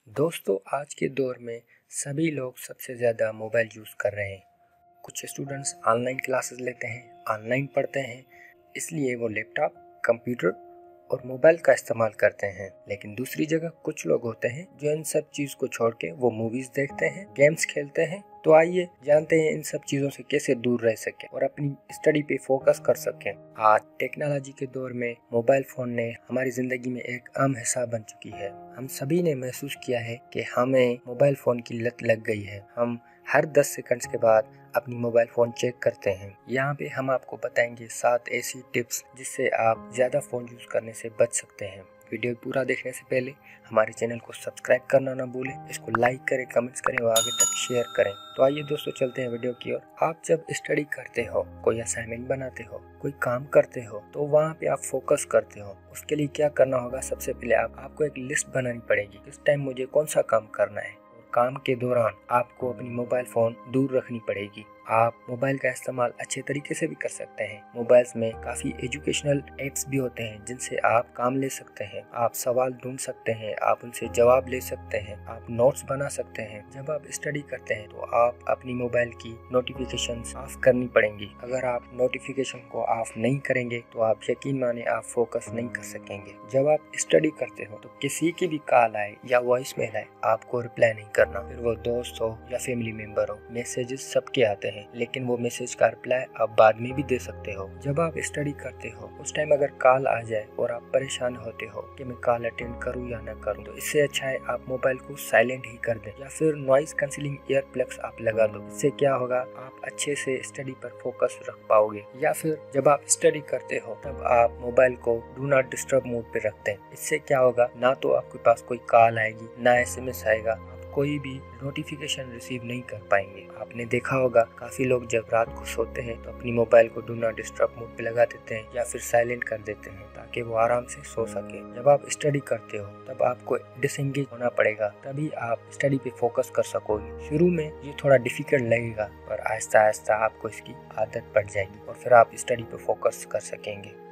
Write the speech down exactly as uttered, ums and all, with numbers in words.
दोस्तों, आज के दौर में सभी लोग सबसे ज़्यादा मोबाइल यूज़ कर रहे हैं। कुछ स्टूडेंट्स ऑनलाइन क्लासेस लेते हैं, ऑनलाइन पढ़ते हैं, इसलिए वो लैपटॉप, कंप्यूटर और मोबाइल का इस्तेमाल करते हैं। लेकिन दूसरी जगह कुछ लोग होते हैं जो इन सब चीज़ को छोड़ के वो मूवीज़ देखते हैं, गेम्स खेलते हैं। तो आइए जानते हैं इन सब चीज़ों से कैसे दूर रह सकें और अपनी स्टडी पे फोकस कर सकें। आज टेक्नोलॉजी के दौर में मोबाइल फ़ोन ने हमारी ज़िंदगी में एक अहम हिस्सा बन चुकी है। हम सभी ने महसूस किया है कि हमें मोबाइल फ़ोन की लत लग गई है। हम हर दस सेकंड्स के बाद अपनी मोबाइल फ़ोन चेक करते हैं। यहाँ पे हम आपको बताएंगे सात ऐसी टिप्स जिससे आप ज़्यादा फ़ोन यूज़ करने से बच सकते हैं। वीडियो पूरा देखने से पहले हमारे चैनल को सब्सक्राइब करना ना भूलें, इसको लाइक करें, कमेंट्स करें और आगे तक शेयर करें। तो आइए दोस्तों, चलते हैं वीडियो की ओर। आप जब स्टडी करते हो, कोई असाइनमेंट बनाते हो, कोई काम करते हो, तो वहाँ पे आप फोकस करते हो। उसके लिए क्या करना होगा? सबसे पहले आप आपको एक लिस्ट बनानी पड़ेगी, किस टाइम मुझे कौन सा काम करना है। काम के दौरान आपको अपनी मोबाइल फ़ोन दूर रखनी पड़ेगी। आप मोबाइल का इस्तेमाल अच्छे तरीके से भी कर सकते हैं। मोबाइल्स में काफ़ी एजुकेशनल ऐप्स भी होते हैं जिनसे आप काम ले सकते हैं। आप सवाल ढूंढ सकते हैं, आप उनसे जवाब ले सकते हैं, आप नोट्स बना सकते हैं। जब आप स्टडी करते हैं तो आप अपनी मोबाइल की नोटिफिकेशन ऑफ करनी पड़ेंगी। अगर आप नोटिफिकेशन को ऑफ नहीं करेंगे तो आप यकीन माने आप फोकस नहीं कर सकेंगे। जब आप स्टडी करते हो तो किसी की भी कॉल आए या वॉइस मेल आए, आपको रिप्लाई नहीं करना। फिर वो दोस्त हो या फैमिली मेंबर हो, मैसेजेस सबके आते हैं, लेकिन वो मैसेज का रिप्लाई आप बाद में भी दे सकते हो। जब आप स्टडी करते हो उस टाइम अगर कॉल आ जाए और आप परेशान होते हो कि मैं कॉल अटेंड करूं या ना करूं, तो इससे अच्छा है आप मोबाइल को साइलेंट ही कर दें या फिर नॉइज कैंसिलिंग ईयर प्लग्स आप लगा दो। इससे क्या होगा, आप अच्छे से स्टडी पर फोकस रख पाओगे। या फिर जब आप स्टडी करते हो तब आप मोबाइल को डू नॉट डिस्टर्ब मोड पे रखते हैं। इससे क्या होगा, ना तो आपके पास कोई कॉल आएगी, ना एसएमएस आएगा, कोई भी नोटिफिकेशन रिसीव नहीं कर पाएंगे। आपने देखा होगा काफ़ी लोग जब रात को सोते हैं तो अपनी मोबाइल को डू नॉट डिस्टर्ब मोड पे लगा देते हैं या फिर साइलेंट कर देते हैं ताकि वो आराम से सो सके। जब आप स्टडी करते हो तब आपको डिसएंगेज होना पड़ेगा, तभी आप स्टडी पे फोकस कर सकोगे। शुरू में ये थोड़ा डिफिकल्ट लगेगा और आहिस्ता आहिस्ता आपको इसकी आदत पड़ जाएगी और फिर आप स्टडी पे फोकस कर सकेंगे।